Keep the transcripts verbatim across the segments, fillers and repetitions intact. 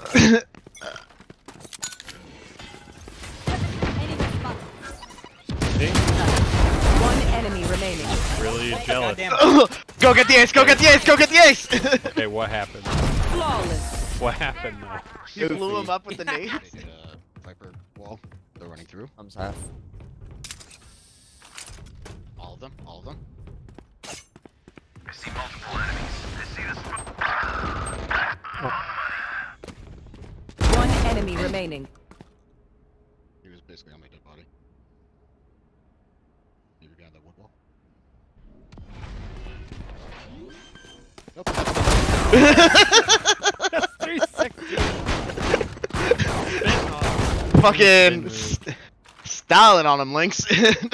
One enemy remaining. Really jealous. Go get the ace! Go get the ace! Go get the ace! Okay, what happened? Flawless. What happened though? You blew him up with the nades? They did a Viper wall. They're running through. Comes half. All of them. All of them. I see multiple enemies. I see this. One enemy remaining. He was basically on my dead body. Maybe behind that wood wall. Nope. three sixty. Fucking st styling on him, Lynx.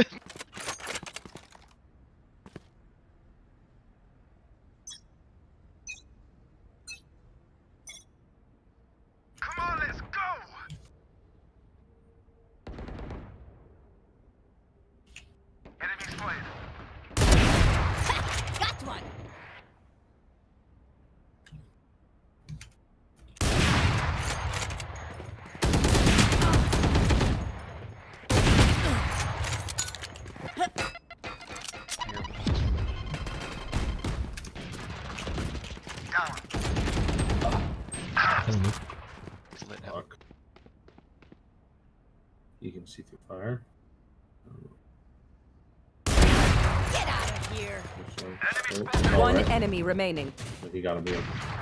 Come on, let's go. Enemy spotted. Got one. Fuck. You can see through fire. Get out of here. Oh, One right. enemy remaining. He got him.